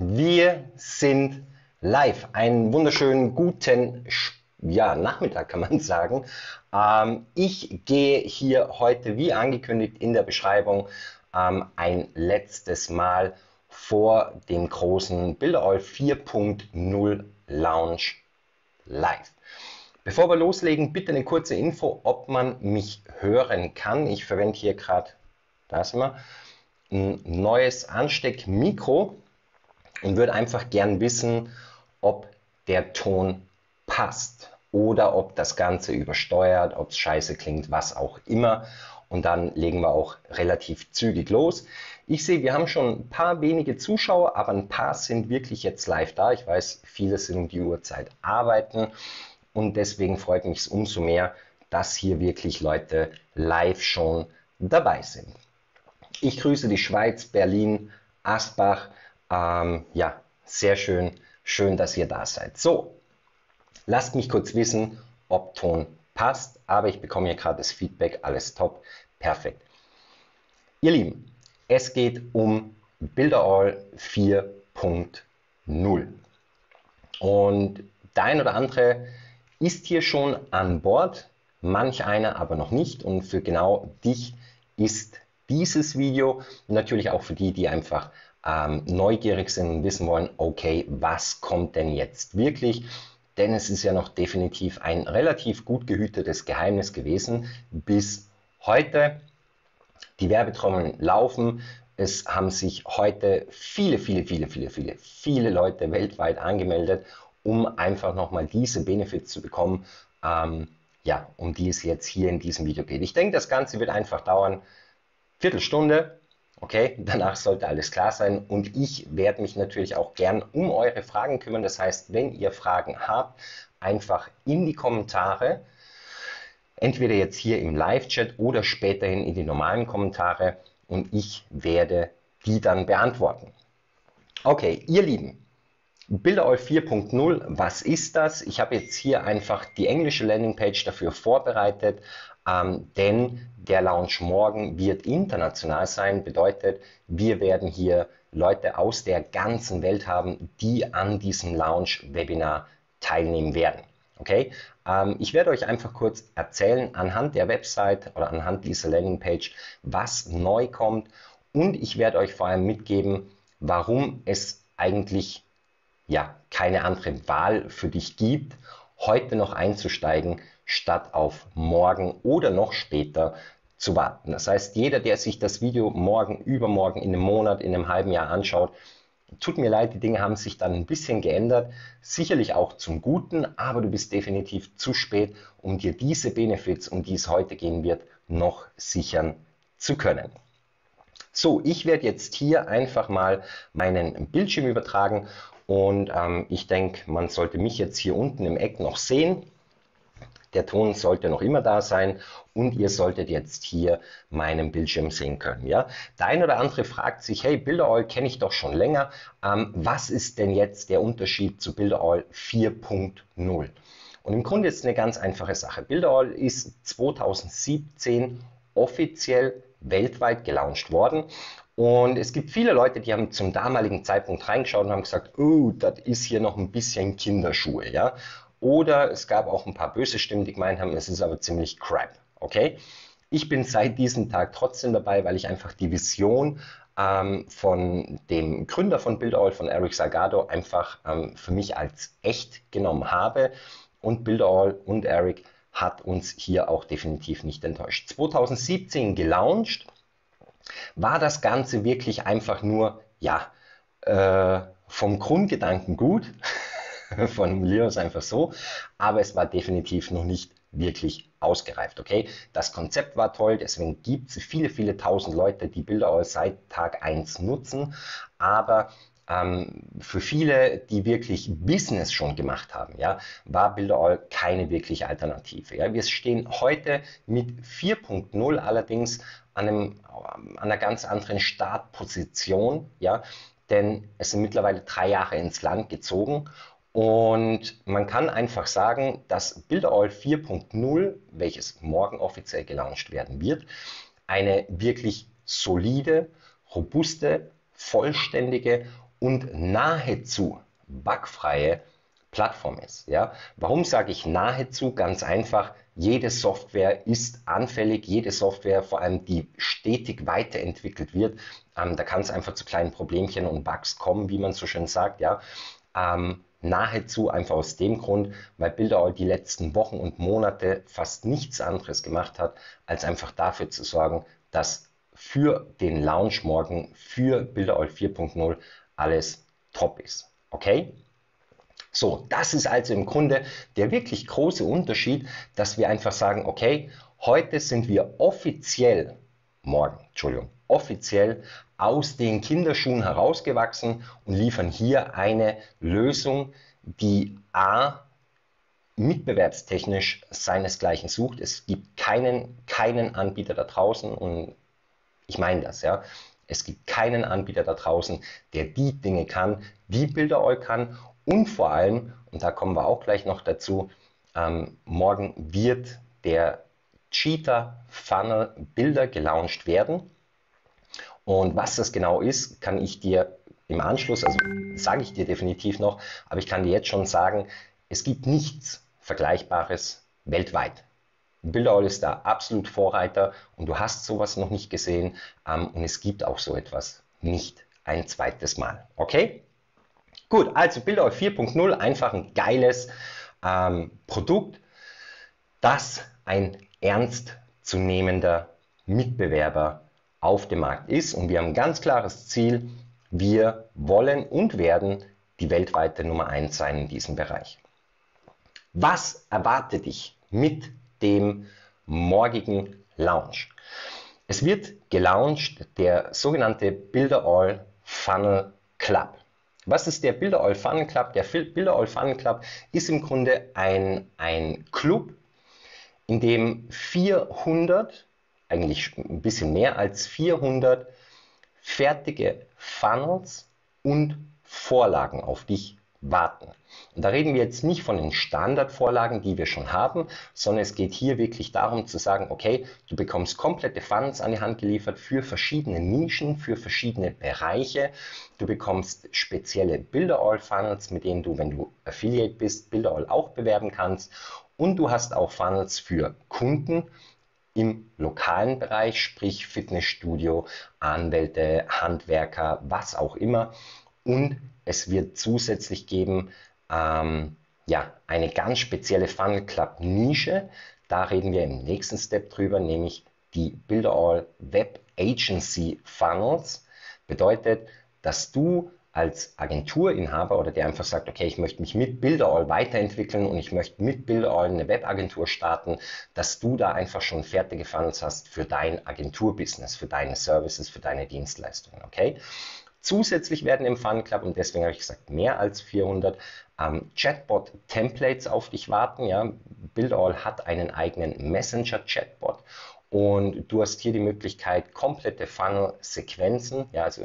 Wir sind live. Einen wunderschönen guten Nachmittag, kann man sagen. Ich gehe hier heute, wie angekündigt in der Beschreibung, ein letztes Mal vor dem großen Builderall 4.0 Launch live. Bevor wir loslegen, bitte eine kurze Info, ob man mich hören kann. Ich verwende hier gerade, da sind wir, ein neues Ansteckmikro und würde einfach gern wissen, ob der Ton passt oder ob das Ganze übersteuert, ob es scheiße klingt, was auch immer. Und dann legen wir auch relativ zügig los. Ich sehe, wir haben schon ein paar wenige Zuschauer, aber ein paar sind wirklich jetzt live da. Ich weiß, viele sind um die Uhrzeit arbeiten und deswegen freut mich es umso mehr, dass hier wirklich Leute live schon dabei sind. Ich grüße die Schweiz, Berlin, Asbach. Ja, sehr schön, schön, dass ihr da seid. So, lasst mich kurz wissen, ob Ton passt, aber ich bekomme hier gerade das Feedback, alles top, perfekt. Ihr Lieben, es geht um Builderall 4.0 und der ein oder andere ist hier schon an Bord, manch einer aber noch nicht, und für genau dich ist dieses Video, natürlich auch für die, die einfach neugierig sind und wissen wollen, okay, was kommt denn jetzt wirklich? Denn es ist ja noch definitiv ein relativ gut gehütetes Geheimnis gewesen bis heute. Die Werbetrommeln laufen. Es haben sich heute viele Leute weltweit angemeldet, um einfach nochmal diese Benefits zu bekommen, ja, um die es jetzt hier in diesem Video geht. Ich denke, das Ganze wird einfach dauern, Viertelstunde, okay, danach sollte alles klar sein und ich werde mich natürlich auch gern um eure Fragen kümmern. Das heißt, wenn ihr Fragen habt, einfach in die Kommentare, entweder jetzt hier im Live-Chat oder späterhin in die normalen Kommentare und ich werde die dann beantworten. Okay, ihr Lieben, Builderall 4.0, was ist das? Ich habe jetzt hier einfach die englische Landingpage dafür vorbereitet, denn der Launch morgen wird international sein, bedeutet, wir werden hier Leute aus der ganzen Welt haben, die an diesem Launch-Webinar teilnehmen werden. Okay? Ich werde euch einfach kurz erzählen anhand der Website oder anhand dieser Landingpage, was neu kommt, und ich werde euch vor allem mitgeben, warum es eigentlich keine andere Wahl für dich gibt, heute noch einzusteigen, statt auf morgen oder noch später zu warten. Das heißt, jeder, der sich das Video morgen, übermorgen, in einem Monat, in einem halben Jahr anschaut, tut mir leid, die Dinge haben sich dann ein bisschen geändert, sicherlich auch zum Guten, aber du bist definitiv zu spät, um dir diese Benefits, um die es heute gehen wird, noch sichern zu können. So, ich werde jetzt hier einfach mal meinen Bildschirm übertragen und ich denke, man sollte mich jetzt hier unten im Eck noch sehen. Der Ton sollte noch immer da sein und ihr solltet jetzt hier meinen Bildschirm sehen können. Ja? Der ein oder andere fragt sich, hey, Builderall kenne ich doch schon länger. Was ist denn jetzt der Unterschied zu Builderall 4.0? Und im Grunde ist es eine ganz einfache Sache. Builderall ist 2017 offiziell weltweit gelauncht worden. Und es gibt viele Leute, die haben zum damaligen Zeitpunkt reingeschaut und haben gesagt, oh, das ist hier noch ein bisschen Kinderschuhe. Ja? Oder es gab auch ein paar böse Stimmen, die gemeint haben, es ist aber ziemlich crap. Okay? Ich bin seit diesem Tag trotzdem dabei, weil ich einfach die Vision von dem Gründer von Builderall, von Eric Salgado, einfach für mich als echt genommen habe. Und Builderall und Eric hat uns hier auch definitiv nicht enttäuscht. 2017 gelauncht, war das Ganze wirklich einfach nur, vom Grundgedanken gut, formulieren wir es einfach so, aber es war definitiv noch nicht wirklich ausgereift, okay? Das Konzept war toll, deswegen gibt es viele tausend Leute, die Builderall seit Tag 1 nutzen, aber für viele, die wirklich Business schon gemacht haben, ja, war Builderall keine wirkliche Alternative. Ja. Wir stehen heute mit 4.0 allerdings an einer ganz anderen Startposition, ja, denn es sind mittlerweile 3 Jahre ins Land gezogen und man kann einfach sagen, dass Builderall 4.0, welches morgen offiziell gelauncht werden wird, eine wirklich solide, robuste, vollständige und nahezu bugfreie Plattform ist. Ja? Warum sage ich nahezu? Ganz einfach, jede Software ist anfällig, jede Software, vor allem die stetig weiterentwickelt wird, da kann es einfach zu kleinen Problemchen und Bugs kommen, wie man so schön sagt. Ja? Nahezu einfach aus dem Grund, weil Builderall die letzten Wochen und Monate fast nichts anderes gemacht hat, als einfach dafür zu sorgen, dass für den Launch morgen für Builderall 4.0 alles top ist. Okay? So, das ist also im Grunde der wirklich große Unterschied, dass wir einfach sagen, okay, heute sind wir offiziell, offiziell aus den Kinderschuhen herausgewachsen und liefern hier eine Lösung, die A, mitbewerbstechnisch seinesgleichen sucht. Es gibt keinen Anbieter da draußen und ich meine das, ja. Es gibt keinen Anbieter da draußen, der die Dinge kann, die Builderall kann und vor allem, und da kommen wir auch gleich noch dazu, morgen wird der Cheetah Funnel Builder gelauncht werden. Und was das genau ist, kann ich dir im Anschluss, also sage ich dir definitiv noch, aber ich kann dir jetzt schon sagen, es gibt nichts Vergleichbares weltweit. Builderall ist da absolut Vorreiter und du hast sowas noch nicht gesehen und es gibt auch so etwas nicht ein zweites Mal. Okay? Gut, also Builderall 4.0, einfach ein geiles Produkt, das ein ernstzunehmender Mitbewerber auf dem Markt ist und wir haben ein ganz klares Ziel, wir wollen und werden die weltweite Nummer 1 sein in diesem Bereich. Was erwartet dich mit dem morgigen Launch? Es wird gelauncht der sogenannte Builderall Funnel Club. Was ist der Builderall Funnel Club? Der Builderall Funnel Club ist im Grunde ein Club, in dem 400, eigentlich ein bisschen mehr als 400 fertige Funnels und Vorlagen auf dich warten. Und da reden wir jetzt nicht von den Standardvorlagen, die wir schon haben, sondern es geht hier wirklich darum zu sagen, okay, du bekommst komplette Funnels an die Hand geliefert für verschiedene Nischen, für verschiedene Bereiche. Du bekommst spezielle Builderall Funnels, mit denen du, wenn du Affiliate bist, Builderall auch bewerben kannst. Und du hast auch Funnels für Kunden im lokalen Bereich, sprich Fitnessstudio, Anwälte, Handwerker, was auch immer. Und es wird zusätzlich geben ja, eine ganz spezielle Funnel Club Nische. Da reden wir im nächsten Step drüber, nämlich die Builderall Web Agency Funnels. Bedeutet, dass du als Agenturinhaber oder der einfach sagt, okay, ich möchte mich mit Builderall weiterentwickeln und ich möchte mit Builderall eine Webagentur starten, dass du da einfach schon fertige Funnels hast für dein Agenturbusiness, für deine Services, für deine Dienstleistungen, okay? Zusätzlich werden im Funnel Club, und deswegen habe ich gesagt, mehr als 400 Chatbot-Templates auf dich warten. Ja? Builderall hat einen eigenen Messenger-Chatbot und du hast hier die Möglichkeit, komplette Funnel-Sequenzen, ja, also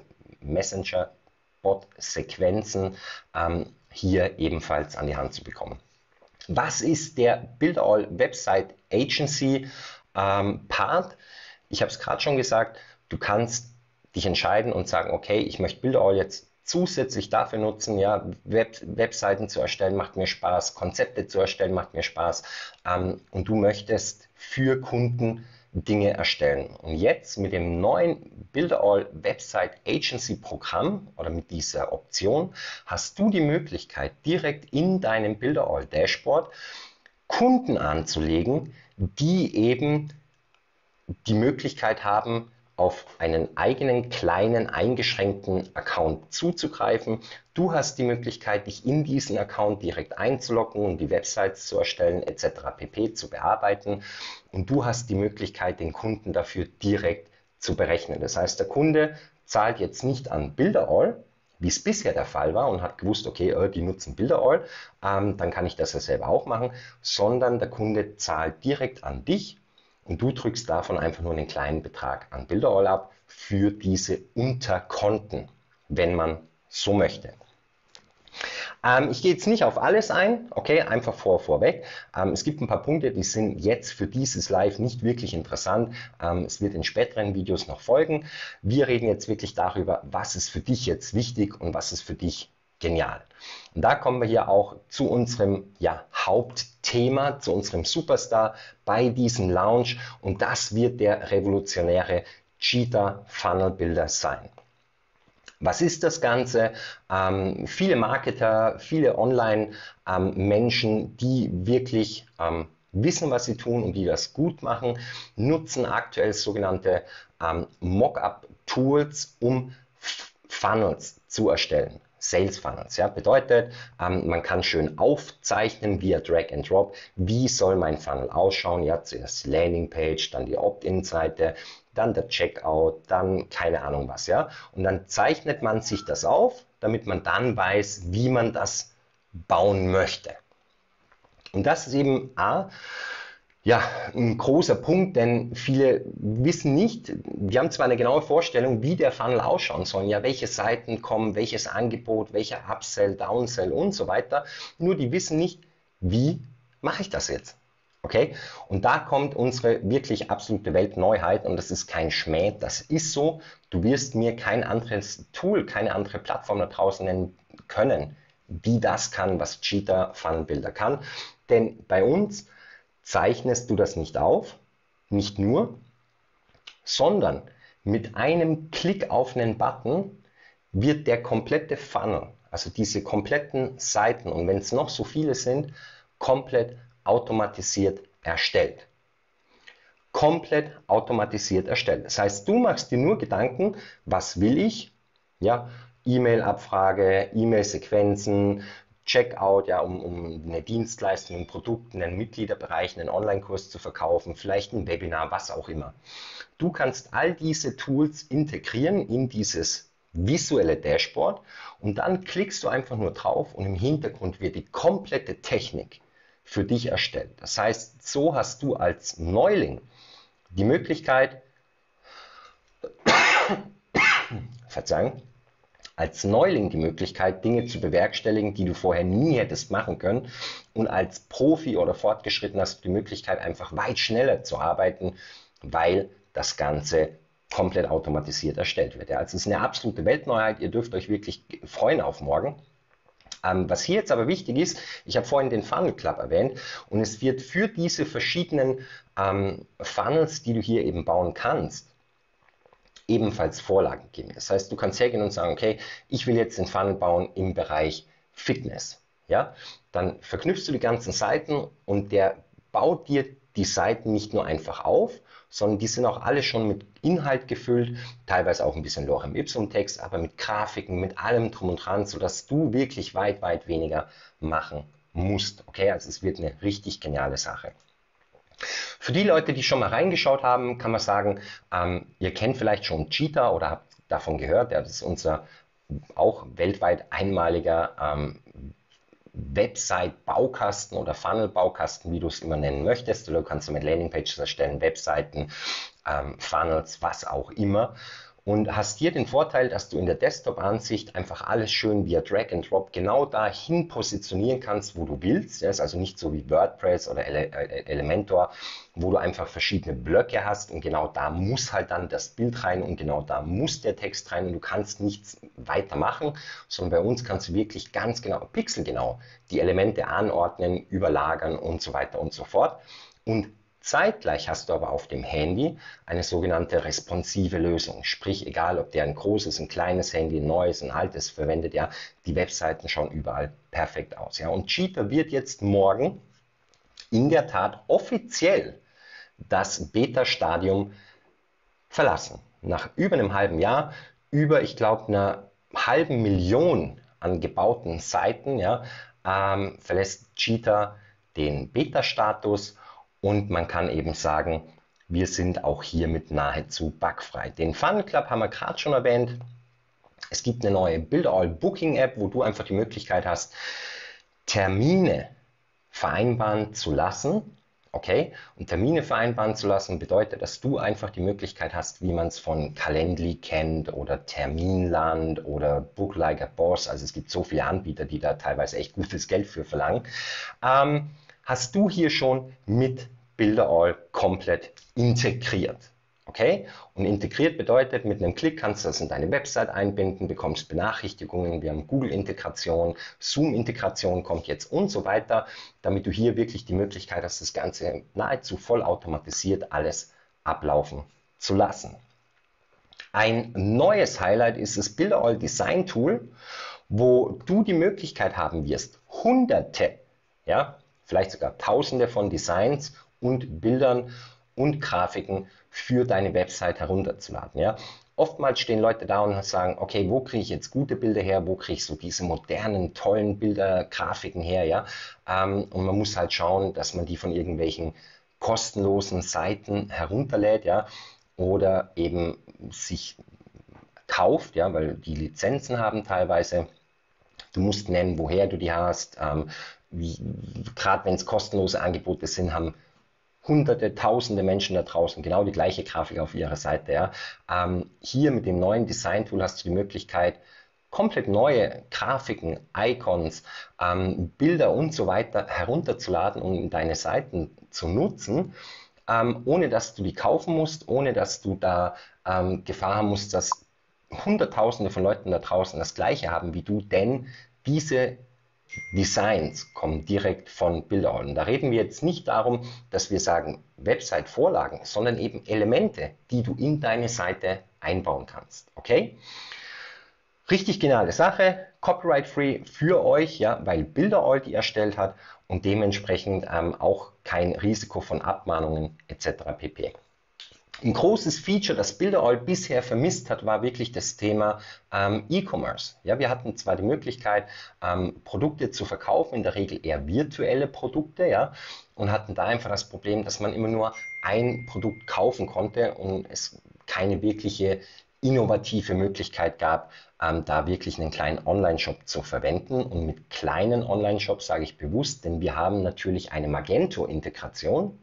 Messenger-Bot-Sequenzen hier ebenfalls an die Hand zu bekommen. Was ist der Builderall Website Agency Part? Ich habe es gerade schon gesagt, du kannst dich entscheiden und sagen, okay, ich möchte Builderall jetzt zusätzlich dafür nutzen, ja, Webseiten zu erstellen macht mir Spaß, Konzepte zu erstellen macht mir Spaß und du möchtest für Kunden Dinge erstellen. Und jetzt mit dem neuen Builderall Website Agency Programm oder mit dieser Option hast du die Möglichkeit, direkt in deinem Builderall Dashboard Kunden anzulegen, die eben die Möglichkeit haben, auf einen eigenen kleinen eingeschränkten Account zuzugreifen. Du hast die Möglichkeit, dich in diesen Account direkt einzuloggen und die Websites zu erstellen etc. pp. Zu bearbeiten und du hast die Möglichkeit, den Kunden dafür direkt zu berechnen. Das heißt, der Kunde zahlt jetzt nicht an Builderall, wie es bisher der Fall war und hat gewusst, okay, die nutzen Builderall, dann kann ich das ja selber auch machen, sondern der Kunde zahlt direkt an dich. Und du drückst davon einfach nur einen kleinen Betrag an Builderall ab für diese Unterkonten, wenn man so möchte. Ich gehe jetzt nicht auf alles ein, okay, einfach vorweg. Es gibt ein paar Punkte, die sind jetzt für dieses Live nicht wirklich interessant. Es wird in späteren Videos noch folgen. Wir reden jetzt wirklich darüber, was ist für dich jetzt wichtig und was ist für dich genial. Und da kommen wir hier auch zu unserem Hauptthema, zu unserem Superstar bei diesem Launch, und das wird der revolutionäre Cheetah Funnel Builder sein. Was ist das Ganze? Viele Marketer, viele Online-Menschen, die wirklich wissen, was sie tun und die das gut machen, nutzen aktuell sogenannte Mock-up-Tools, um Funnels zu erstellen. Sales Funnels, ja, bedeutet, man kann schön aufzeichnen via Drag and Drop, wie soll mein Funnel ausschauen, ja, zuerst die Landingpage, dann die Opt-in-Seite, dann der Checkout, dann keine Ahnung was, ja, und dann zeichnet man sich das auf, damit man dann weiß, wie man das bauen möchte. Und das ist eben ein großer Punkt, denn viele wissen nicht, die haben zwar eine genaue Vorstellung, wie der Funnel ausschauen soll, ja, welche Seiten kommen, welches Angebot, welcher Upsell, Downsell und so weiter, nur die wissen nicht, wie mache ich das jetzt? Okay? Und da kommt unsere wirklich absolute Weltneuheit, und das ist kein Schmäh, das ist so. Du wirst mir kein anderes Tool, keine andere Plattform da draußen nennen können, die das kann, was Cheetah Funnel Builder kann. Denn bei uns zeichnest du das nicht auf, nicht nur, sondern mit einem Klick auf einen Button wird der komplette Funnel, also diese kompletten Seiten, und wenn es noch so viele sind, komplett automatisiert erstellt. Komplett automatisiert erstellt. Das heißt, du machst dir nur Gedanken, was will ich? Ja, E-Mail-Abfrage, E-Mail-Sequenzen, Checkout, ja, um eine Dienstleistung, ein Produkt, einen Mitgliederbereich, einen Online-Kurs zu verkaufen, vielleicht ein Webinar, was auch immer. Du kannst all diese Tools integrieren in dieses visuelle Dashboard, und dann klickst du einfach nur drauf und im Hintergrund wird die komplette Technik für dich erstellt. Das heißt, so hast du als Neuling die Möglichkeit, Dinge zu bewerkstelligen, die du vorher nie hättest machen können, und als Profi oder Fortgeschritten hast du die Möglichkeit, einfach weit schneller zu arbeiten, weil das Ganze komplett automatisiert erstellt wird. Ja, also es ist eine absolute Weltneuheit, ihr dürft euch wirklich freuen auf morgen. Was hier jetzt aber wichtig ist, ich habe vorhin den Funnel Club erwähnt, und es wird für diese verschiedenen Funnels, die du hier eben bauen kannst, ebenfalls Vorlagen geben. Das heißt, du kannst hergehen und sagen, okay, ich will jetzt den Funnel bauen im Bereich Fitness. Ja? Dann verknüpfst du die ganzen Seiten, und der baut dir die Seiten nicht nur einfach auf, sondern die sind auch alle schon mit Inhalt gefüllt, teilweise auch ein bisschen Lorem Ipsum Text, aber mit Grafiken, mit allem drum und dran, sodass du wirklich weit, weit weniger machen musst. Okay, also es wird eine richtig geniale Sache. Für die Leute, die schon mal reingeschaut haben, kann man sagen, ihr kennt vielleicht schon Cheetah oder habt davon gehört. Ja, das ist unser auch weltweit einmaliger Website-Baukasten oder Funnel-Baukasten, wie du es immer nennen möchtest. Du kannst damit Landingpages erstellen, Webseiten, Funnels, was auch immer. Und hast hier den Vorteil, dass du in der Desktop-Ansicht einfach alles schön via Drag and Drop genau dahin positionieren kannst, wo du willst. Das ist also nicht so wie WordPress oder Elementor, wo du einfach verschiedene Blöcke hast, und genau da muss halt dann das Bild rein und genau da muss der Text rein, und du kannst nichts weitermachen, sondern bei uns kannst du wirklich ganz genau, pixelgenau die Elemente anordnen, überlagern und so weiter und so fort. Und zeitgleich hast du aber auf dem Handy eine sogenannte responsive Lösung. Sprich, egal ob der ein großes, ein kleines Handy, ein neues, ein altes verwendet, ja, die Webseiten schauen überall perfekt aus. Ja. Und Cheetah wird jetzt morgen in der Tat offiziell das Beta-Stadium verlassen. Nach über einem halben Jahr, über, ich glaube, einer halben Million an gebauten Seiten, ja, verlässt Cheetah den Beta-Status. Und man kann eben sagen, wir sind auch hiermit nahezu bugfrei. Den Funnel Club haben wir gerade schon erwähnt. Es gibt eine neue Build-All-Booking-App, wo du einfach die Möglichkeit hast, Termine vereinbaren zu lassen, Okay? Und Termine vereinbaren zu lassen bedeutet, dass du einfach die Möglichkeit hast, wie man es von Calendly kennt oder Terminland oder Book Like a Boss. Also es gibt so viele Anbieter, die da teilweise echt gutes Geld für verlangen. Hast du hier schon mit Builderall komplett integriert. Okay? Und integriert bedeutet, mit einem Klick kannst du das in deine Website einbinden, bekommst Benachrichtigungen, wir haben Google-Integration, Zoom-Integration kommt jetzt und so weiter, damit du hier wirklich die Möglichkeit hast, das Ganze nahezu vollautomatisiert alles ablaufen zu lassen. Ein neues Highlight ist das Builderall Design Tool, wo du die Möglichkeit haben wirst, hunderte, ja, vielleicht sogar tausende von Designs und Bildern und Grafiken für deine Website herunterzuladen. Ja. Oftmals stehen Leute da und sagen, okay, wo kriege ich jetzt gute Bilder her, wo kriege ich so diese modernen, tollen Bilder, Grafiken her, ja. Und man muss halt schauen, dass man die von irgendwelchen kostenlosen Seiten herunterlädt, ja, oder eben sich kauft, ja, weil die Lizenzen haben teilweise. Du musst nennen, woher du die hast. Gerade wenn es kostenlose Angebote sind, haben Hunderte, Tausende Menschen da draußen genau die gleiche Grafik auf ihrer Seite. Ja. Hier mit dem neuen Design-Tool hast du die Möglichkeit, komplett neue Grafiken, Icons, Bilder und so weiter herunterzuladen und in deine Seiten zu nutzen, ohne dass du die kaufen musst, ohne dass du da Gefahr haben musst, dass Hunderttausende von Leuten da draußen das Gleiche haben wie du, denn diese Designs kommen direkt von Builderall. Und da reden wir jetzt nicht darum, dass wir sagen Website-Vorlagen, sondern eben Elemente, die du in deine Seite einbauen kannst. Okay? Richtig geniale Sache, copyright-free für euch, ja, weil Builderall die erstellt hat und dementsprechend auch kein Risiko von Abmahnungen etc. pp. Ein großes Feature, das Builderall bisher vermisst hat, war wirklich das Thema E-Commerce. Ja, wir hatten zwar die Möglichkeit, Produkte zu verkaufen, in der Regel eher virtuelle Produkte, ja, und hatten da einfach das Problem, dass man immer nur ein Produkt kaufen konnte und es keine wirkliche innovative Möglichkeit gab, da wirklich einen kleinen Online-Shop zu verwenden. Und mit kleinen Online-Shops sage ich bewusst, denn wir haben natürlich eine Magento-Integration,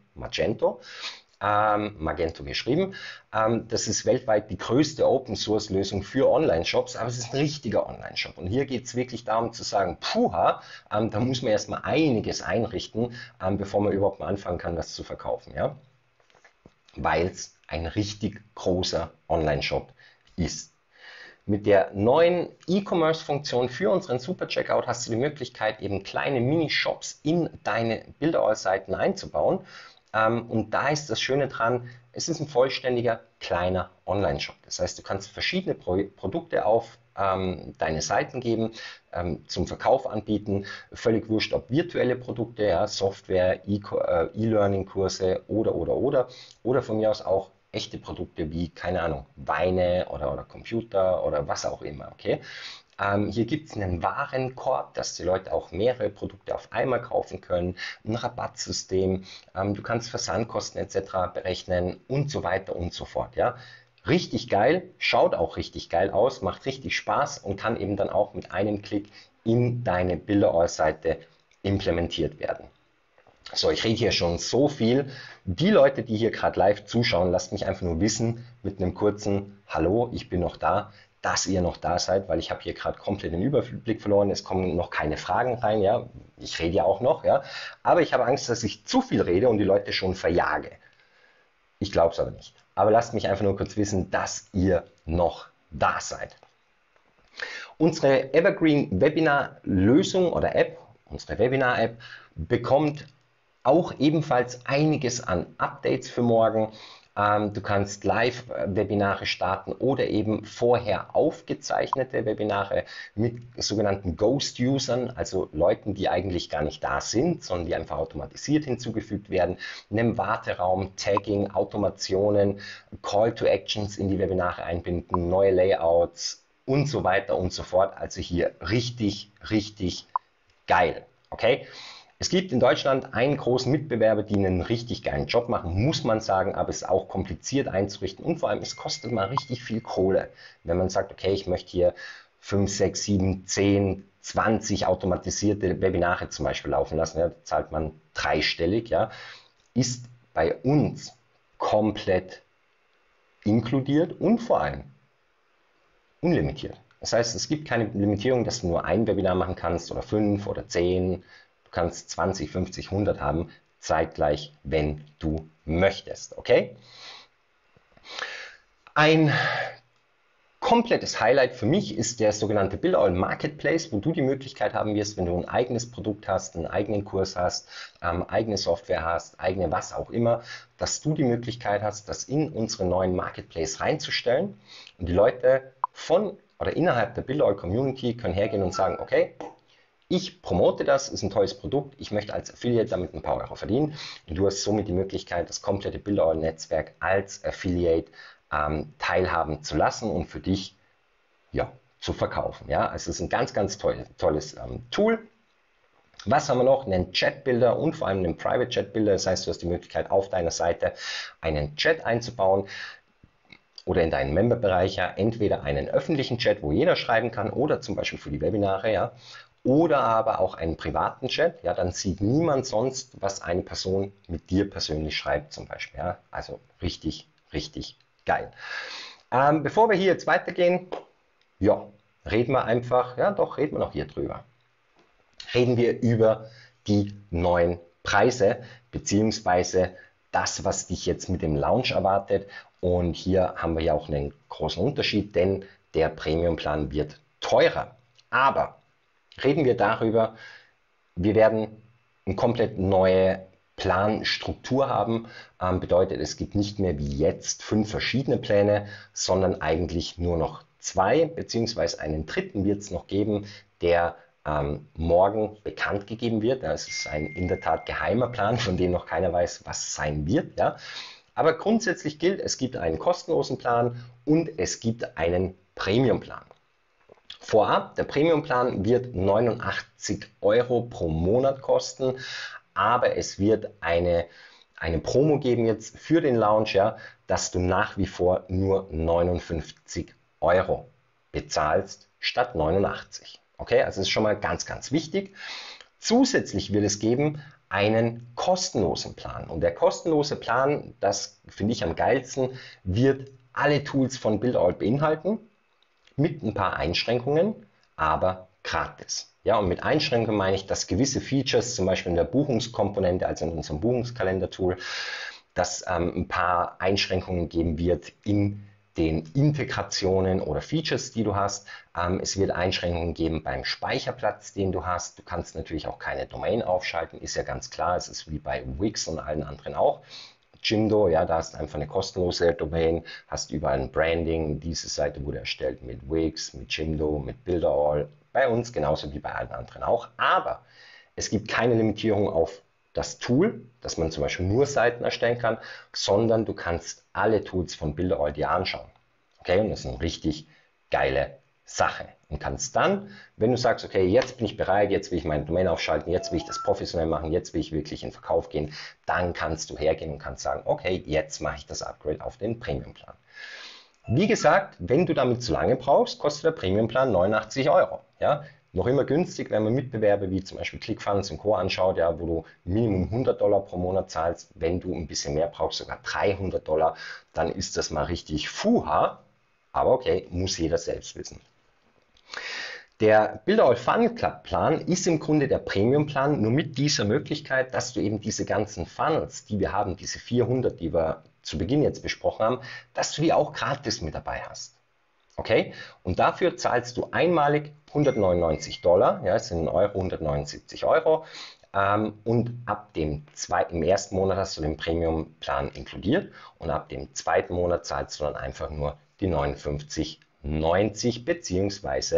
Magento geschrieben. Das ist weltweit die größte Open-Source-Lösung für Online-Shops, aber es ist ein richtiger Online-Shop. Und hier geht es wirklich darum zu sagen, puha, da muss man erstmal einiges einrichten, bevor man überhaupt mal anfangen kann, das zu verkaufen. Ja? Weil es ein richtig großer Online-Shop ist. Mit der neuen E-Commerce-Funktion für unseren Super-Checkout hast du die Möglichkeit, eben kleine Mini-Shops in deine Builderall-Seiten einzubauen. Und da ist das Schöne dran, es ist ein vollständiger kleiner Online-Shop. Das heißt, du kannst verschiedene Produkte auf deine Seiten geben, zum Verkauf anbieten, völlig wurscht, ob virtuelle Produkte, ja, Software, E-Learning-Kurse oder von mir aus auch echte Produkte wie, keine Ahnung, Weine oder Computer oder was auch immer, okay? Hier gibt es einen Warenkorb, dass die Leute auch mehrere Produkte auf einmal kaufen können, ein Rabattsystem, du kannst Versandkosten etc. berechnen und so weiter und so fort. Ja? Richtig geil, schaut auch richtig geil aus, macht richtig Spaß und kann eben dann auch mit einem Klick in deine Builderall-Seite implementiert werden. So, ich rede hier schon so viel. Die Leute, die hier gerade live zuschauen, lasst mich einfach nur wissen mit einem kurzen Hallo, ich bin noch da, dass ihr noch da seid, weil ich habe hier gerade komplett den Überblick verloren. Es kommen noch keine Fragen rein, ja. Ich rede ja auch noch, ja. Aber ich habe Angst, dass ich zu viel rede und die Leute schon verjage. Ich glaube es aber nicht. Aber lasst mich einfach nur kurz wissen, dass ihr noch da seid. Unsere Evergreen Webinar Lösung oder App, unsere Webinar App, bekommt auch ebenfalls einiges an Updates für morgen. Du kannst Live-Webinare starten oder eben vorher aufgezeichnete Webinare mit sogenannten Ghost-Usern, also Leuten, die eigentlich gar nicht da sind, sondern die einfach automatisiert hinzugefügt werden, einem Warteraum, Tagging, Automationen, Call-to-Actions in die Webinare einbinden, neue Layouts und so weiter und so fort. Also hier richtig, richtig geil. Okay? Es gibt in Deutschland einen großen Mitbewerber, die einen richtig geilen Job machen, muss man sagen, aber es ist auch kompliziert einzurichten und vor allem, es kostet mal richtig viel Kohle. Wenn man sagt, okay, ich möchte hier 5, 6, 7, 10, 20 automatisierte Webinare zum Beispiel laufen lassen, ja, da zahlt man dreistellig, ja. ist bei uns komplett inkludiert und vor allem unlimitiert. Das heißt, es gibt keine Limitierung, dass du nur ein Webinar machen kannst oder 5 oder 10. Du kannst 20, 50, 100 haben, zeitgleich, wenn du möchtest. Okay? Ein komplettes Highlight für mich ist der sogenannte Builderall Marketplace, wo du die Möglichkeit haben wirst, wenn du ein eigenes Produkt hast, einen eigenen Kurs hast, eigene Software hast, eigene was auch immer, dass du die Möglichkeit hast, das in unseren neuen Marketplace reinzustellen und die Leute von oder innerhalb der Builderall Community können hergehen und sagen, okay, ich promote das, ist ein tolles Produkt, ich möchte als Affiliate damit ein paar Euro verdienen und du hast somit die Möglichkeit, das komplette Builderall Netzwerk als Affiliate teilhaben zu lassen und für dich zu verkaufen. Ja? Also es ist ein ganz, ganz tolles Tool. Was haben wir noch? Einen Chat-Builder und vor allem einen Private Chat-Builder. Das heißt, du hast die Möglichkeit, auf deiner Seite einen Chat einzubauen oder in deinen Member-Bereich entweder einen öffentlichen Chat, wo jeder schreiben kann oder zum Beispiel für die Webinare, ja, oder aber auch einen privaten Chat. Ja, dann sieht niemand sonst, was eine Person mit dir persönlich schreibt zum Beispiel. Ja. Also richtig, richtig geil. Bevor wir hier jetzt weitergehen, reden wir noch hier drüber. Reden wir über die neuen Preise, beziehungsweise das, was dich jetzt mit dem Launch erwartet. Und hier haben wir ja auch einen großen Unterschied, denn der Premium-Plan wird teurer. Aber reden wir darüber, wir werden eine komplett neue Planstruktur haben, bedeutet, es gibt nicht mehr wie jetzt 5 verschiedene Pläne, sondern eigentlich nur noch 2, beziehungsweise einen dritten wird es noch geben, der morgen bekannt gegeben wird. Es ist ein in der Tat geheimer Plan, von dem noch keiner weiß, was sein wird. Ja? Aber grundsätzlich gilt, es gibt einen kostenlosen Plan und es gibt einen Premium-Plan. Vorab, der Premium-Plan wird 89 Euro pro Monat kosten, aber es wird eine Promo geben jetzt für den Launch, ja, dass du nach wie vor nur 59 Euro bezahlst statt 89. Okay, also das ist schon mal ganz, ganz wichtig. Zusätzlich wird es geben einen kostenlosen Plan. Und der kostenlose Plan, das finde ich am geilsten, wird alle Tools von Builderall beinhalten, mit ein paar Einschränkungen, aber gratis. Ja, und mit Einschränkungen meine ich, dass gewisse Features, zum Beispiel in der Buchungskomponente, also in unserem Buchungskalender-Tool, dass ein paar Einschränkungen geben wird in den Integrationen oder Features, die du hast. Es wird Einschränkungen geben beim Speicherplatz, den du hast. Du kannst natürlich auch keine Domain aufschalten, ist ja ganz klar. Es ist wie bei Wix und allen anderen auch. Jimdo, ja, da hast du einfach eine kostenlose Domain, hast überall ein Branding. Diese Seite wurde erstellt mit Wix, mit Jimdo, mit Builderall. Bei uns genauso wie bei allen anderen auch. Aber es gibt keine Limitierung auf das Tool, dass man zum Beispiel nur Seiten erstellen kann, sondern du kannst alle Tools von Builderall dir anschauen. Okay, und das ist eine richtig geile Sache. Und kannst dann, wenn du sagst, okay, jetzt bin ich bereit, jetzt will ich meine Domain aufschalten, jetzt will ich das professionell machen, jetzt will ich wirklich in den Verkauf gehen, dann kannst du hergehen und kannst sagen, okay, jetzt mache ich das Upgrade auf den Premium-Plan. Wie gesagt, wenn du damit zu lange brauchst, kostet der Premium-Plan 89 Euro. Ja? Noch immer günstig, wenn man Mitbewerber wie zum Beispiel ClickFunnels und Co. anschaut, ja, wo du Minimum $100 pro Monat zahlst. Wenn du ein bisschen mehr brauchst, sogar $300, dann ist das mal richtig fuha. Aber okay, muss jeder selbst wissen. Der Builderall Funnel Club Plan ist im Grunde der Premium Plan, nur mit dieser Möglichkeit, dass du eben diese ganzen Funnels, die wir haben, diese 400, die wir zu Beginn jetzt besprochen haben, dass du die auch gratis mit dabei hast. Okay? Und dafür zahlst du einmalig $199, ja, es sind in Euro 179 Euro. Und im ersten Monat hast du den Premium-Plan inkludiert und ab dem zweiten Monat zahlst du dann einfach nur die 59,90 bzw.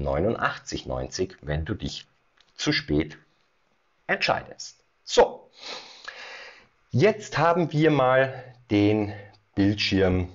89,90, wenn du dich zu spät entscheidest. So, jetzt haben wir mal den Bildschirm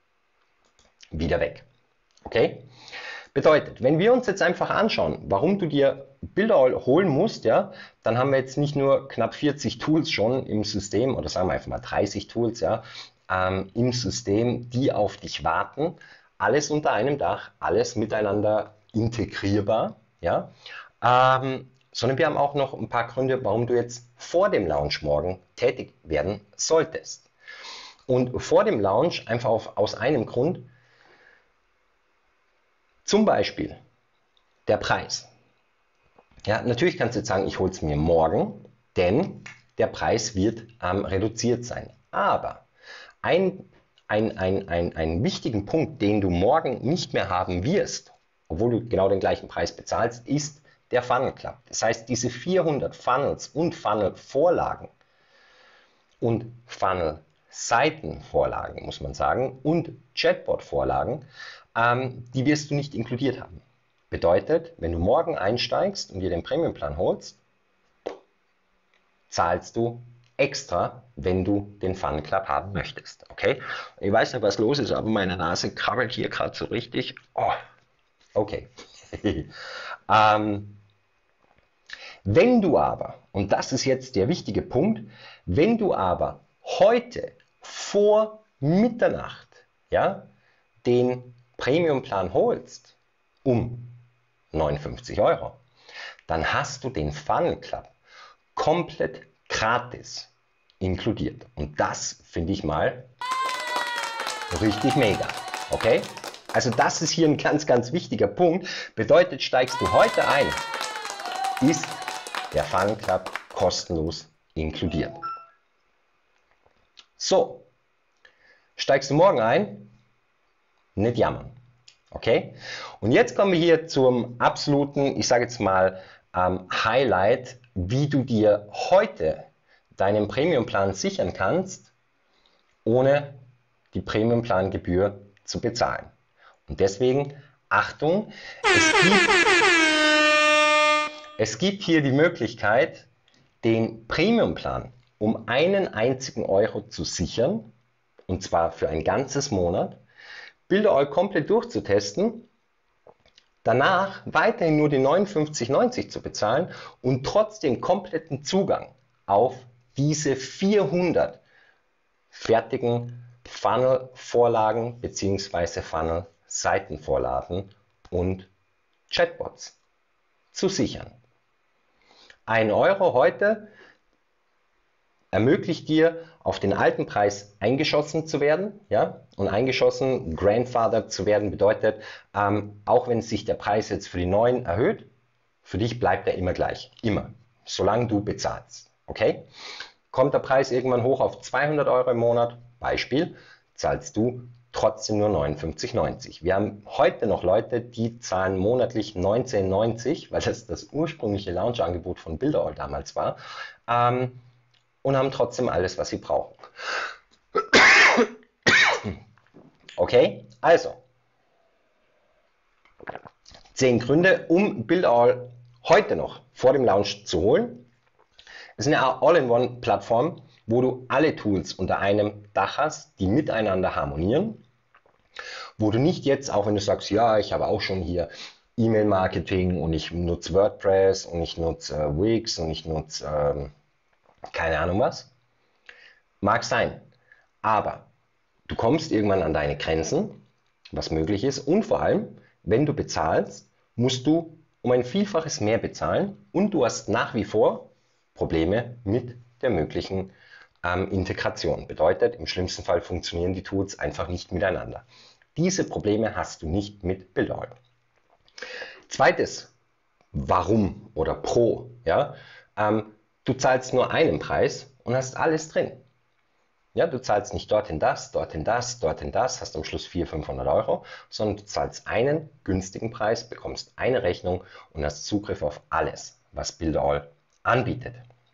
wieder weg. Okay? Bedeutet, wenn wir uns jetzt einfach anschauen, warum du dir Builderall holen musst, ja, dann haben wir jetzt nicht nur knapp 40 Tools schon im System, oder sagen wir einfach mal 30 Tools, ja, im System, die auf dich warten. Alles unter einem Dach, alles miteinander integrierbar, ja, sondern wir haben auch noch ein paar Gründe, warum du jetzt vor dem Launch morgen tätig werden solltest. Und vor dem Launch einfach aus einem Grund, zum Beispiel der Preis. Ja, natürlich kannst du jetzt sagen, ich hole es mir morgen, denn der Preis wird reduziert sein. Aber einen wichtigen Punkt, den du morgen nicht mehr haben wirst, obwohl du genau den gleichen Preis bezahlst, ist der Funnel Club. Das heißt, diese 400 Funnels und Funnel-Vorlagen und Funnel-Seitenvorlagen, muss man sagen, und Chatbot-Vorlagen, die wirst du nicht inkludiert haben. Bedeutet, wenn du morgen einsteigst und dir den Premium-Plan holst, zahlst du extra, wenn du den Funnel Club haben möchtest. Okay? Ich weiß nicht, was los ist, aber meine Nase krabbelt hier gerade so richtig. Oh, okay. Wenn du aber, und das ist jetzt der wichtige Punkt, wenn du aber heute vor Mitternacht, ja, den Premium-Plan holst, um 59 €, dann hast du den Funnel Club komplett gratis inkludiert. Und das finde ich mal richtig mega. Okay? Also das ist hier ein ganz, ganz wichtiger Punkt. Bedeutet, steigst du heute ein, ist der Funnel Club kostenlos inkludiert. So, steigst du morgen ein, nicht jammern. Okay? Und jetzt kommen wir hier zum absoluten, ich sage jetzt mal, Highlight, wie du dir heute deinen Premium-Plan sichern kannst, ohne die Premium-Plan-Gebühr zu bezahlen. Und deswegen, Achtung, es gibt hier die Möglichkeit, den Premium-Plan um einen einzigen Euro zu sichern, und zwar für ein ganzes Monat, Builderall komplett durchzutesten, danach weiterhin nur die 59,90 € zu bezahlen und trotzdem kompletten Zugang auf diese 400 fertigen Funnel-Vorlagen bzw. Funnel-Seitenvorlagen und Chatbots zu sichern. 1 Euro heute ermöglicht dir, auf den alten Preis eingeschossen zu werden. Ja? Und eingeschossen, grandfathered zu werden, bedeutet, auch wenn sich der Preis jetzt für die neuen erhöht, für dich bleibt er immer gleich. Immer. Solange du bezahlst. Okay? Kommt der Preis irgendwann hoch auf 200 € im Monat, Beispiel, zahlst du trotzdem nur 59,90 €. Wir haben heute noch Leute, die zahlen monatlich 19,90 €, weil das ursprüngliche Launch-Angebot von Builderall damals war, und haben trotzdem alles, was sie brauchen. Okay, also 10 Gründe, um Builderall heute noch vor dem Launch zu holen. Es ist eine All-in-One-Plattform, wo du alle Tools unter einem Dach hast, die miteinander harmonieren, wo du nicht jetzt, auch wenn du sagst, ja, ich habe auch schon hier E-Mail-Marketing und ich nutze WordPress und ich nutze Wix und ich nutze keine Ahnung was, mag sein, aber du kommst irgendwann an deine Grenzen, was möglich ist, und vor allem, wenn du bezahlst, musst du um ein Vielfaches mehr bezahlen und du hast nach wie vor Probleme mit der möglichen Integration. Bedeutet, im schlimmsten Fall funktionieren die Tools einfach nicht miteinander. Diese Probleme hast du nicht mit Builderall. Zweites, warum oder pro, ja, du zahlst nur einen Preis und hast alles drin. Ja, du zahlst nicht dorthin das, dorthin das, dorthin das, hast am Schluss 400-500 €, sondern du zahlst einen günstigen Preis, bekommst eine Rechnung und hast Zugriff auf alles, was Builderall anbietet.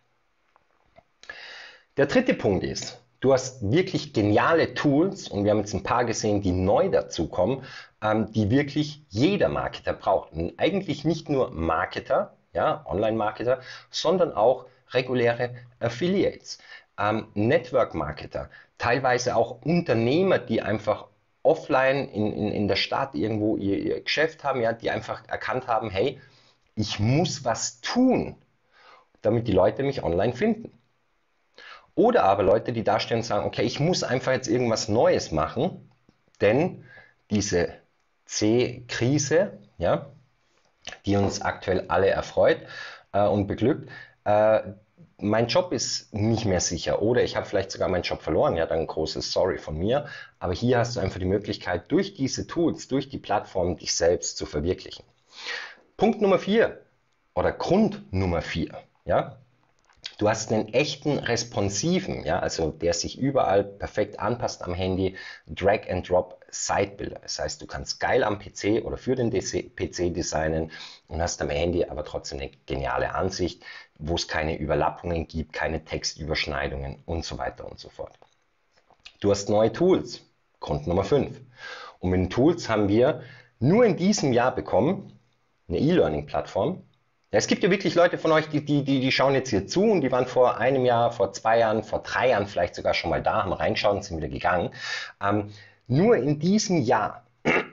Der dritte Punkt ist, du hast wirklich geniale Tools, und wir haben jetzt ein paar gesehen, die neu dazukommen, die wirklich jeder Marketer braucht. Und eigentlich nicht nur Marketer, ja, Online-Marketer, sondern auch reguläre Affiliates, Network-Marketer, teilweise auch Unternehmer, die einfach offline in der Stadt irgendwo ihr Geschäft haben, ja, die einfach erkannt haben, hey, ich muss was tun, damit die Leute mich online finden. Oder aber Leute, die dastehen und sagen, okay, ich muss einfach jetzt irgendwas Neues machen, denn diese C-Krise, ja, die uns aktuell alle erfreut, und beglückt. Mein Job ist nicht mehr sicher oder ich habe vielleicht sogar meinen Job verloren, ja, dann ein großes Sorry von mir. Aber hier hast du einfach die Möglichkeit, durch diese Tools, durch die Plattform, dich selbst zu verwirklichen. Punkt Nummer 4 oder Grund Nummer 4, ja, du hast einen echten responsiven, ja, also der sich überall perfekt anpasst am Handy, Drag-and-Drop Sitebilder. Das heißt, du kannst geil am PC oder für den PC designen und hast am Handy aber trotzdem eine geniale Ansicht, wo es keine Überlappungen gibt, keine Textüberschneidungen und so weiter und so fort. Du hast neue Tools, Grund Nummer 5. Und mit den Tools haben wir nur in diesem Jahr bekommen eine E-Learning-Plattform. Ja, es gibt ja wirklich Leute von euch, die schauen jetzt hier zu und die waren vor einem Jahr, vor 2 Jahren, vor 3 Jahren vielleicht sogar schon mal da, haben reingeschaut und sind wieder gegangen. Nur in diesem Jahr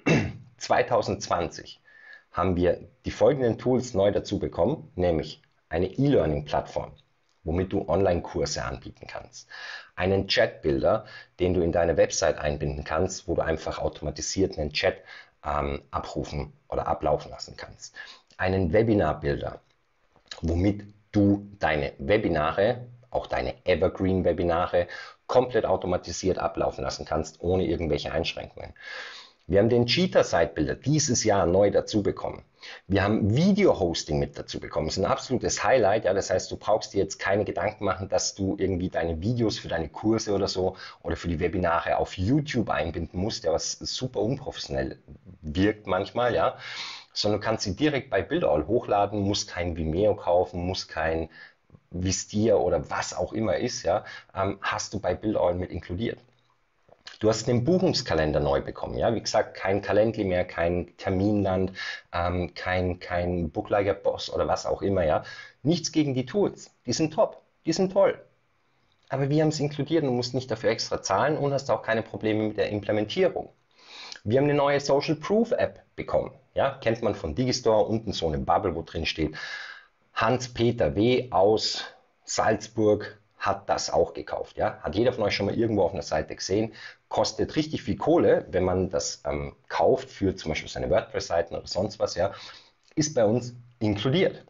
2020 haben wir die folgenden Tools neu dazu bekommen, nämlich eine E-Learning-Plattform, womit du Online-Kurse anbieten kannst. Einen Chat-Builder, den du in deine Website einbinden kannst, wo du einfach automatisiert einen Chat abrufen oder ablaufen lassen kannst. Einen Webinar-Builder, womit du deine Webinare, auch deine Evergreen-Webinare, komplett automatisiert ablaufen lassen kannst, ohne irgendwelche Einschränkungen. Wir haben den Cheetah-Site-Builder dieses Jahr neu dazu bekommen. Wir haben Video-Hosting mit dazu bekommen. Das ist ein absolutes Highlight. Ja? Das heißt, du brauchst dir jetzt keine Gedanken machen, dass du irgendwie deine Videos für deine Kurse oder so oder für die Webinare auf YouTube einbinden musst, ja, was super unprofessionell wirkt manchmal, ja. Sondern du kannst sie direkt bei Builderall hochladen, musst kein Vimeo kaufen, musst kein Vistir oder was auch immer ist, ja, hast du bei Builderall mit inkludiert. Du hast den Buchungskalender neu bekommen, ja, wie gesagt, kein Calendly mehr, kein Terminland, kein Book Like a Boss oder was auch immer, ja. Nichts gegen die Tools, die sind top, die sind toll. Aber wir haben es inkludiert und du musst nicht dafür extra zahlen und hast auch keine Probleme mit der Implementierung. Wir haben eine neue Social Proof App bekommen, ja, kennt man von Digistore, unten so eine Bubble, wo drin steht, Hans-Peter W. aus Salzburg hat das auch gekauft. Ja? Hat jeder von euch schon mal irgendwo auf einer Seite gesehen. Kostet richtig viel Kohle, wenn man das kauft für zum Beispiel seine WordPress-Seiten oder sonst was. Ja? Ist bei uns inkludiert.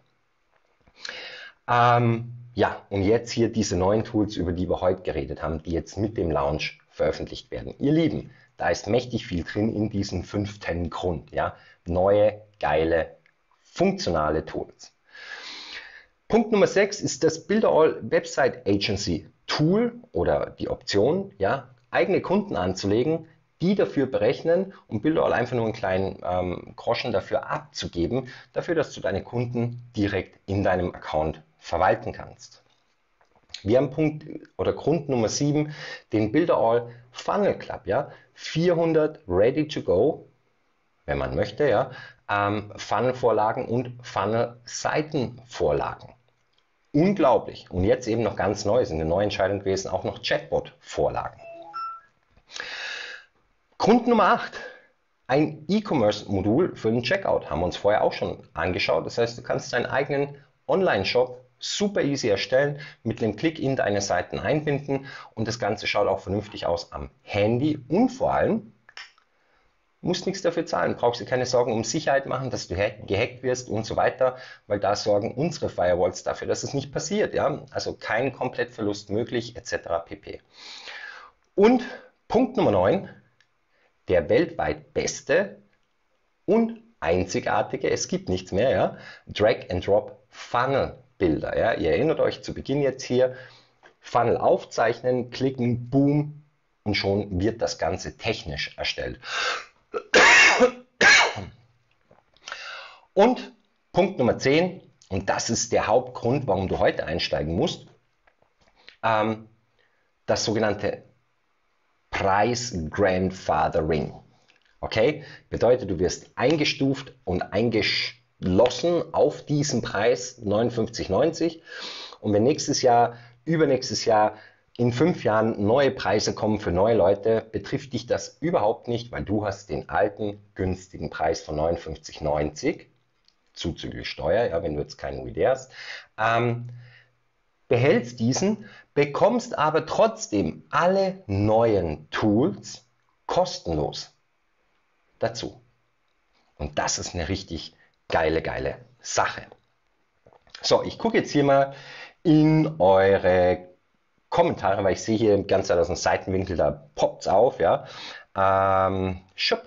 Ja, und jetzt hier diese neuen Tools, über die wir heute geredet haben, die jetzt mit dem Launch veröffentlicht werden. Ihr Lieben, da ist mächtig viel drin in diesem 5. Grund. Ja? Neue, geile, funktionale Tools. Punkt Nummer 6 ist das Builderall Website Agency Tool oder die Option, ja, eigene Kunden anzulegen, die dafür berechnen und Builderall einfach nur einen kleinen Groschen dafür abzugeben, dafür, dass du deine Kunden direkt in deinem Account verwalten kannst. Wir haben Punkt oder Grund Nummer 7, den Builderall Funnel Club, ja, 400 ready to go, wenn man möchte, ja, Funnel-Vorlagen und Funnel-Seitenvorlagen. Unglaublich. Und jetzt eben noch ganz neu, sind eine neue Entscheidung gewesen, auch noch Chatbot-Vorlagen. Grund Nummer 8. Ein E-Commerce-Modul für den Checkout. Haben wir uns vorher auch schon angeschaut. Das heißt, du kannst deinen eigenen Online-Shop super easy erstellen, mit einem Klick in deine Seiten einbinden und das Ganze schaut auch vernünftig aus am Handy und vor allem musst nichts dafür zahlen, brauchst dir keine Sorgen um Sicherheit machen, dass du gehackt wirst und so weiter, weil da sorgen unsere Firewalls dafür, dass es nicht passiert. Ja? Also kein Komplettverlust möglich etc. pp. Und Punkt Nummer 9, der weltweit beste und einzigartige, es gibt nichts mehr, ja? Drag-and-Drop Funnel Bilder. Ja? Ihr erinnert euch zu Beginn jetzt hier, Funnel aufzeichnen, klicken, boom und schon wird das Ganze technisch erstellt. Und Punkt Nummer 10, und das ist der Hauptgrund, warum du heute einsteigen musst, das sogenannte Preis-Grandfathering. Okay? Bedeutet, du wirst eingestuft und eingeschlossen auf diesen Preis 59,90 und wenn nächstes Jahr, übernächstes Jahr, in 5 Jahren neue Preise kommen für neue Leute, betrifft dich das überhaupt nicht, weil du hast den alten günstigen Preis von 59,90 zuzüglich Steuer, ja, wenn du jetzt keinen UID hast, behältst diesen, bekommst aber trotzdem alle neuen Tools kostenlos dazu. Und das ist eine richtig geile Sache. So, ich gucke jetzt hier mal in eure Kommentare, weil ich sehe hier ganz aus dem Seitenwinkel, da poppt es auf, ja. Schupp.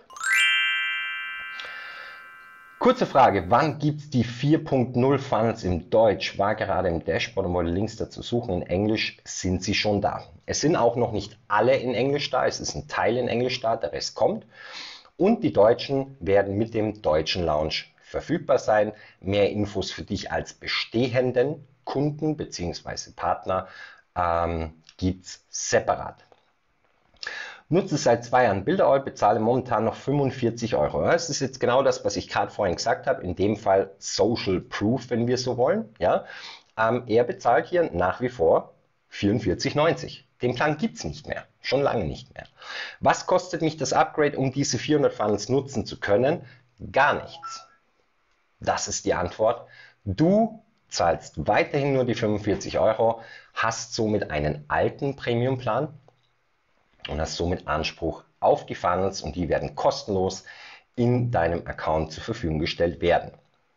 Kurze Frage, wann gibt es die 4.0 Funnels in Deutsch? War gerade im Dashboard und wollte Links dazu suchen. In Englisch sind sie schon da. Es sind auch noch nicht alle in Englisch da, es ist ein Teil in Englisch da, der Rest kommt. Und die Deutschen werden mit dem deutschen Launch verfügbar sein. Mehr Infos für dich als bestehenden Kunden bzw. Partner gibt es separat. Nutze seit 2 Jahren Builderall, bezahle momentan noch 45 Euro. Das ist jetzt genau das, was ich gerade vorhin gesagt habe. In dem Fall Social Proof, wenn wir so wollen. Ja? Er bezahlt hier nach wie vor 44,90. Den Plan gibt es nicht mehr. Schon lange nicht mehr. Was kostet mich das Upgrade, um diese 400 Funnels nutzen zu können? Gar nichts. Das ist die Antwort. Du zahlst weiterhin nur die 45 Euro, hast somit einen alten Premium-Plan und hast somit Anspruch auf die Funnels und die werden kostenlos in deinem Account zur Verfügung gestellt werden.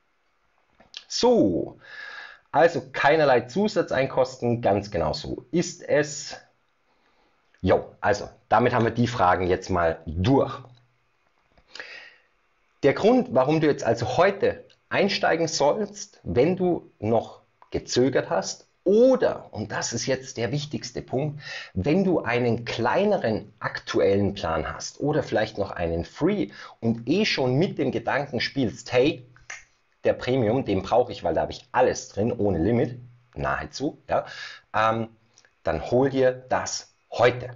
So, also keinerlei Zusatzeinkosten, ganz genau so ist es. Jo, also damit haben wir die Fragen jetzt mal durch. Der Grund, warum du jetzt also heute einsteigen sollst, wenn du noch gezögert hast oder, und das ist jetzt der wichtigste Punkt, wenn du einen kleineren aktuellen Plan hast oder vielleicht noch einen Free und schon mit dem Gedanken spielst, hey, der Premium, den brauche ich, weil da habe ich alles drin, ohne Limit, nahezu, ja, dann hol dir das heute.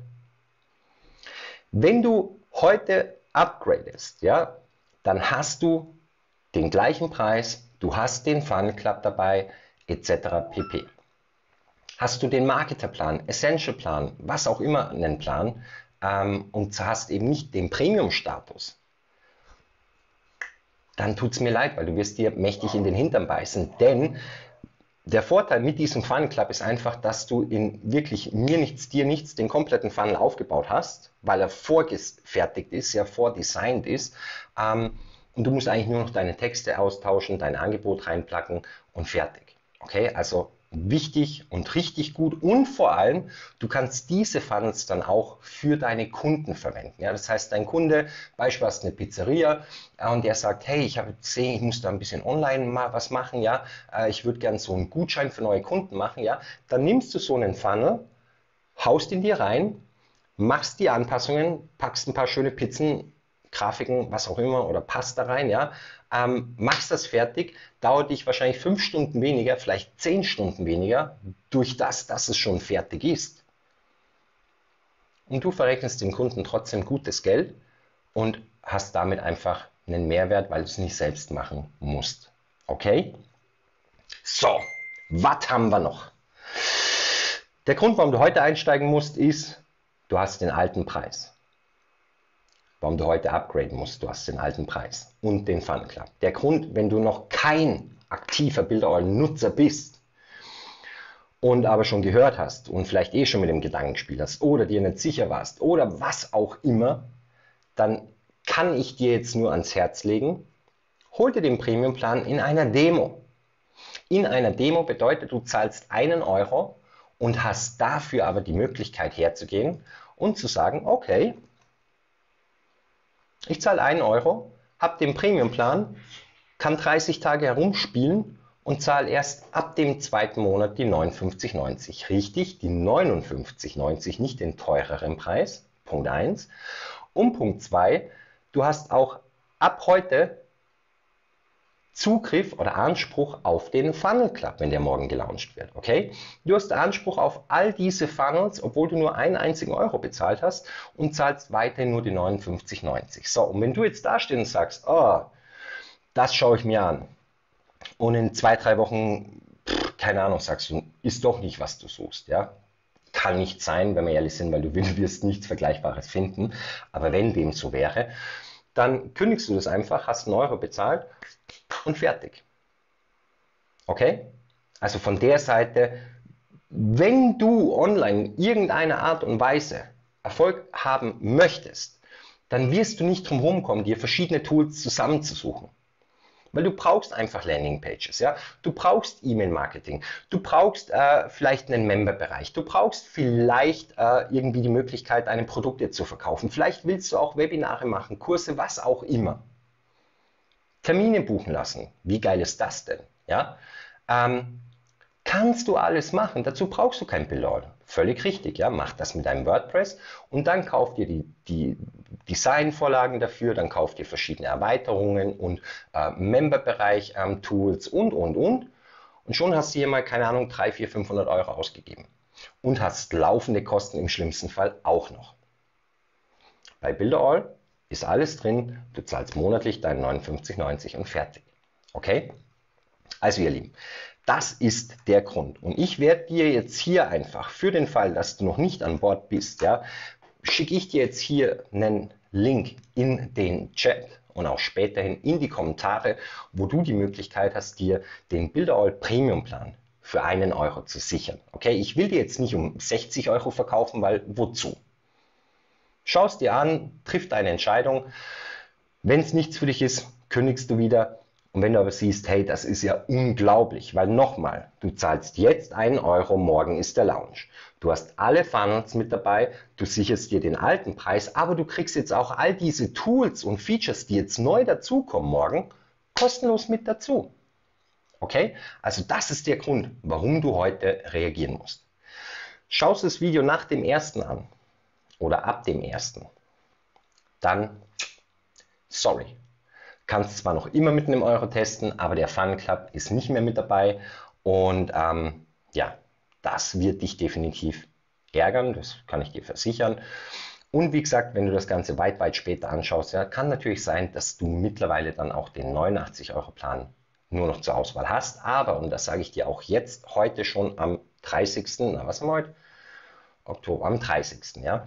Wenn du heute upgradest, ja, dann hast du den gleichen Preis, du hast den Funnel Club dabei, etc. pp. Hast du den Marketerplan, Essential-Plan, was auch immer einen Plan und hast eben nicht den Premium-Status, dann tut es mir leid, weil du wirst dir mächtig in den Hintern beißen, denn der Vorteil mit diesem Funnel Club ist einfach, dass du in wirklich mir nichts, dir nichts den kompletten Funnel aufgebaut hast, weil er vorgefertigt ist, ja vordesignt ist. Und du musst eigentlich nur noch deine Texte austauschen, dein Angebot reinplacken und fertig. Okay, also wichtig und richtig gut und vor allem, du kannst diese Funnels dann auch für deine Kunden verwenden. Ja, das heißt, dein Kunde, beispielsweise eine Pizzeria, und der sagt, hey, ich habe gesehen, ich muss da ein bisschen online mal was machen, ja, ich würde gerne so einen Gutschein für neue Kunden machen, ja, dann nimmst du so einen Funnel, haust ihn dir rein, machst die Anpassungen, packst ein paar schöne Pizzen, Grafiken, was auch immer, oder Pasta rein, ja, machst das fertig, dauert dich wahrscheinlich 5 Stunden weniger, vielleicht 10 Stunden weniger, durch das, dass es schon fertig ist. Und du verrechnest dem Kunden trotzdem gutes Geld und hast damit einfach einen Mehrwert, weil du es nicht selbst machen musst. Okay? So, was haben wir noch? Der Grund, warum du heute einsteigen musst, ist, du hast den alten Preis. Warum du heute upgraden musst, du hast den alten Preis und den Funnel Club. Der Grund, wenn du noch kein aktiver Builderall-Nutzer bist und aber schon gehört hast und vielleicht schon mit dem Gedanken gespielt hast oder dir nicht sicher warst oder was auch immer, dann kann ich dir jetzt nur ans Herz legen, hol dir den Premium-Plan in einer Demo. In einer Demo bedeutet, du zahlst 1 Euro und hast dafür aber die Möglichkeit herzugehen und zu sagen, okay, ich zahle 1 Euro, habe den Premium-Plan, kann 30 Tage herumspielen und zahle erst ab dem 2. Monat die 59,90. Richtig, die 59,90, nicht den teureren Preis. Punkt 1. Und Punkt 2, du hast auch ab heute Zugriff oder Anspruch auf den Funnel Club, wenn der morgen gelauncht wird. Okay? Du hast Anspruch auf all diese Funnels, obwohl du nur einen einzigen Euro bezahlt hast und zahlst weiterhin nur die 59,90. So, und wenn du jetzt da stehst und sagst, oh, das schaue ich mir an und in 2, 3 Wochen, keine Ahnung, sagst du, ist doch nicht, was du suchst, ja? Kann nicht sein, wenn wir ehrlich sind, weil du wirst nichts Vergleichbares finden. Aber wenn dem so wäre, dann kündigst du das einfach, hast 1 Euro bezahlt und fertig. Okay? Also von der Seite, wenn du online in irgendeiner Art und Weise Erfolg haben möchtest, dann wirst du nicht drum herum kommen, dir verschiedene Tools zusammenzusuchen. Weil du brauchst einfach Landingpages, ja. Du brauchst E-Mail-Marketing, du brauchst vielleicht einen Member-Bereich, du brauchst vielleicht irgendwie die Möglichkeit, deine Produkte zu verkaufen. Vielleicht willst du auch Webinare machen, Kurse, was auch immer. Termine buchen lassen. Wie geil ist das denn? Ja? Kannst du alles machen. Dazu brauchst du kein Build-All. Völlig richtig. Ja? Mach das mit deinem WordPress und dann kauf dir die Designvorlagen dafür, dann kauf dir verschiedene Erweiterungen und Member-Bereich Tools und. Und schon hast du hier mal, keine Ahnung, 300, 400, 500 Euro ausgegeben. Und hast laufende Kosten im schlimmsten Fall auch noch. Bei Build-All ist alles drin, du zahlst monatlich deinen 59,90 und fertig. Okay? Also ihr Lieben, das ist der Grund. Und ich werde dir jetzt hier einfach, für den Fall, dass du noch nicht an Bord bist, ja, schicke ich dir jetzt hier einen Link in den Chat und auch späterhin in die Kommentare, wo du die Möglichkeit hast, dir den Build-All Premium Plan für 1 Euro zu sichern. Okay, ich will dir jetzt nicht um 60 Euro verkaufen, weil wozu? Schau es dir an, triff deine Entscheidung. Wenn es nichts für dich ist, kündigst du wieder. Und wenn du aber siehst, hey, das ist ja unglaublich, weil nochmal, du zahlst jetzt 1 Euro, morgen ist der Launch. Du hast alle Funnels mit dabei, du sicherst dir den alten Preis, aber du kriegst jetzt auch all diese Tools und Features, die jetzt neu dazukommen morgen, kostenlos mit dazu. Okay? Also das ist der Grund, warum du heute reagieren musst. Schaust das Video nach dem ersten an oder ab dem ersten, dann sorry. Kannst zwar noch immer mit einem Euro testen, aber der Fun Club ist nicht mehr mit dabei und ja, das wird dich definitiv ärgern, das kann ich dir versichern. Und wie gesagt, wenn du das Ganze weit später anschaust, ja, kann natürlich sein, dass du mittlerweile dann auch den 89 Euro Plan nur noch zur Auswahl hast, aber, und das sage ich dir auch jetzt, heute schon am 30., was haben wir heute? Oktober, am 30. Ja,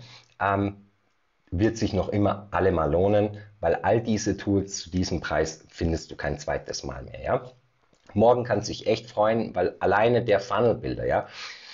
wird sich noch immer allemal lohnen, weil all diese Tools zu diesem Preis findest du kein zweites Mal mehr. Ja? Morgen kannst du dich echt freuen, weil alleine der Funnel-Bilder, ja,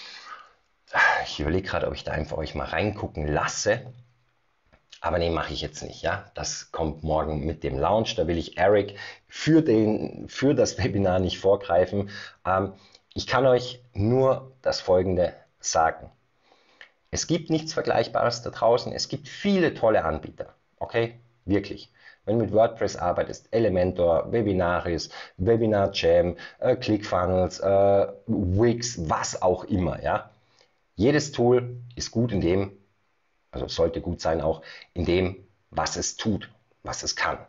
ich überlege gerade, ob ich da einfach euch mal reingucken lasse, aber nee, mache ich jetzt nicht. Ja? Das kommt morgen mit dem Launch, da will ich Eric für das Webinar nicht vorgreifen. Ich kann euch nur das Folgende sagen. Es gibt nichts Vergleichbares da draußen. Es gibt viele tolle Anbieter. Okay? Wirklich. Wenn du mit WordPress arbeitest, Elementor, Webinaris, Webinar Jam, ClickFunnels, Wix, was auch immer. Ja? Jedes Tool ist gut in dem, also sollte gut sein auch in dem, was es tut, was es kann.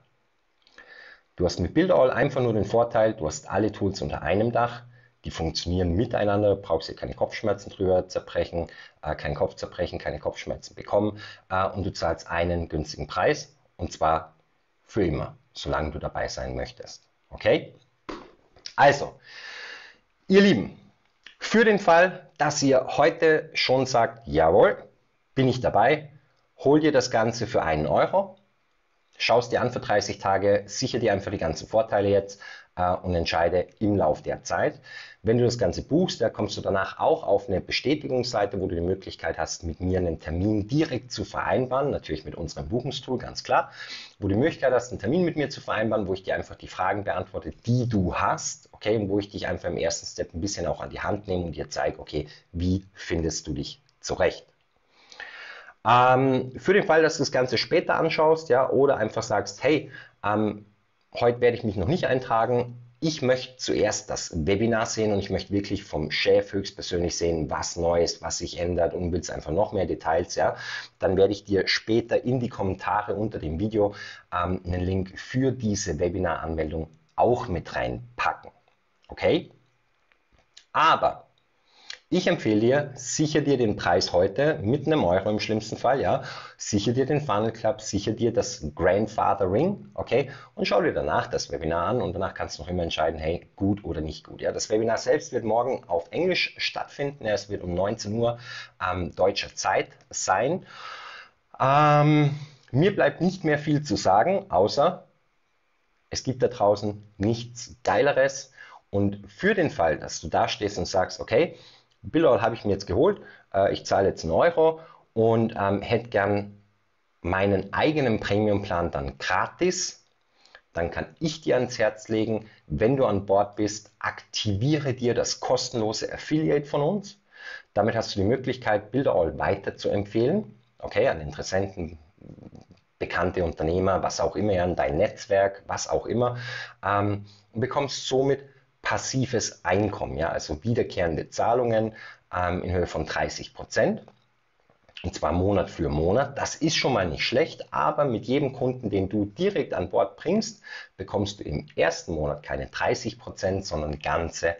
Du hast mit Build-All einfach nur den Vorteil, du hast alle Tools unter einem Dach. Die funktionieren miteinander, brauchst dir keine Kopfschmerzen drüber zerbrechen, keinen Kopf zerbrechen, keine Kopfschmerzen bekommen und du zahlst einen günstigen Preis und zwar für immer, solange du dabei sein möchtest. Okay? Also, ihr Lieben, für den Fall, dass ihr heute schon sagt, jawohl, bin ich dabei, hol dir das Ganze für 1 Euro. Schau es dir an für 30 Tage, sichere dir einfach die ganzen Vorteile jetzt und entscheide im Lauf der Zeit. Wenn du das Ganze buchst, da kommst du danach auch auf eine Bestätigungsseite, wo du die Möglichkeit hast, mit mir einen Termin direkt zu vereinbaren, natürlich mit unserem Buchungstool, ganz klar, wo du die Möglichkeit hast, einen Termin mit mir zu vereinbaren, wo ich dir einfach die Fragen beantworte, die du hast, okay, und wo ich dich einfach im ersten Step ein bisschen auch an die Hand nehme und dir zeige, okay, wie findest du dich zurecht. Für den Fall, dass du das Ganze später anschaust, ja, oder einfach sagst, hey, heute werde ich mich noch nicht eintragen, ich möchte zuerst das Webinar sehen und ich möchte wirklich vom Chef höchstpersönlich sehen, was neu ist, was sich ändert und willst einfach noch mehr Details, ja, dann werde ich dir später in die Kommentare unter dem Video einen Link für diese Webinar-Anmeldung auch mit reinpacken. Okay? Aber ich empfehle dir, sicher dir den Preis heute mit einem Euro im schlimmsten Fall, ja. Sicher dir den Funnel Club, sicher dir das Grandfathering, okay. Und schau dir danach das Webinar an und danach kannst du noch immer entscheiden, hey, gut oder nicht gut. Ja, das Webinar selbst wird morgen auf Englisch stattfinden. Ja, es wird um 19 Uhr deutscher Zeit sein. Mir bleibt nicht mehr viel zu sagen, außer es gibt da draußen nichts Geileres. Und für den Fall, dass du da stehst und sagst, okay, Build-All habe ich mir jetzt geholt, ich zahle jetzt 1 Euro und hätte gern meinen eigenen Premium-Plan dann gratis, dann kann ich dir ans Herz legen, wenn du an Bord bist, aktiviere dir das kostenlose Affiliate von uns. Damit hast du die Möglichkeit, Builderall weiter zu empfehlen, okay, an Interessenten, bekannte Unternehmer, was auch immer, ja, in dein Netzwerk, was auch immer, und bekommst somit passives Einkommen, ja, also wiederkehrende Zahlungen in Höhe von 30%. Und zwar Monat für Monat. Das ist schon mal nicht schlecht, aber mit jedem Kunden, den du direkt an Bord bringst, bekommst du im ersten Monat keine 30%, sondern ganze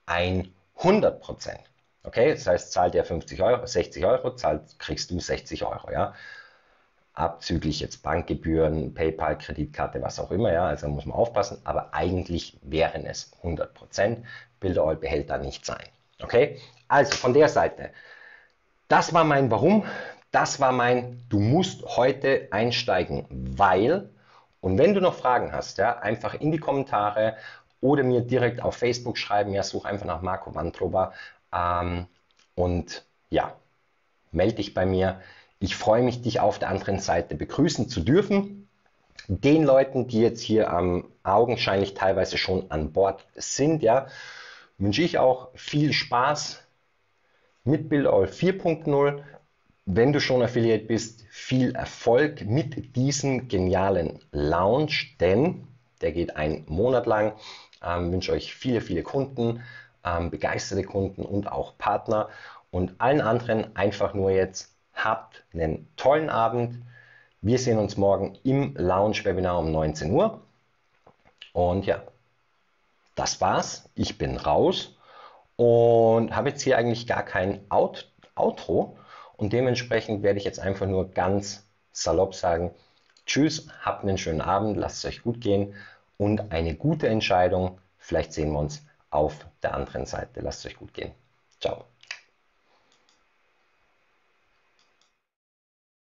100%. Okay, das heißt, zahlt der 50 Euro, 60 Euro, kriegst du 60 Euro, ja. Abzüglich jetzt Bankgebühren, PayPal, Kreditkarte, was auch immer, ja, also muss man aufpassen, aber eigentlich wären es 100%. Builderall behält da nichts ein. Okay, also von der Seite. Das war mein Warum, das war mein Du musst heute einsteigen, weil, und wenn du noch Fragen hast, ja, einfach in die Kommentare oder mir direkt auf Facebook schreiben, ja, such einfach nach Marco Wantroba und ja, melde dich bei mir. Ich freue mich, dich auf der anderen Seite begrüßen zu dürfen. Den Leuten, die jetzt hier augenscheinlich teilweise schon an Bord sind, ja, wünsche ich auch viel Spaß mit Builderall 4.0. Wenn du schon Affiliate bist, viel Erfolg mit diesem genialen Launch, denn der geht einen Monat lang. Ich wünsche euch viele, viele Kunden, begeisterte Kunden und auch Partner. Und allen anderen einfach nur jetzt, habt einen tollen Abend. Wir sehen uns morgen im Launch-Webinar um 19 Uhr. Und ja, das war's. Ich bin raus und habe jetzt hier eigentlich gar kein Outro. Und dementsprechend werde ich jetzt einfach nur ganz salopp sagen, tschüss, habt einen schönen Abend, lasst es euch gut gehen und eine gute Entscheidung. Vielleicht sehen wir uns auf der anderen Seite. Lasst es euch gut gehen. Ciao.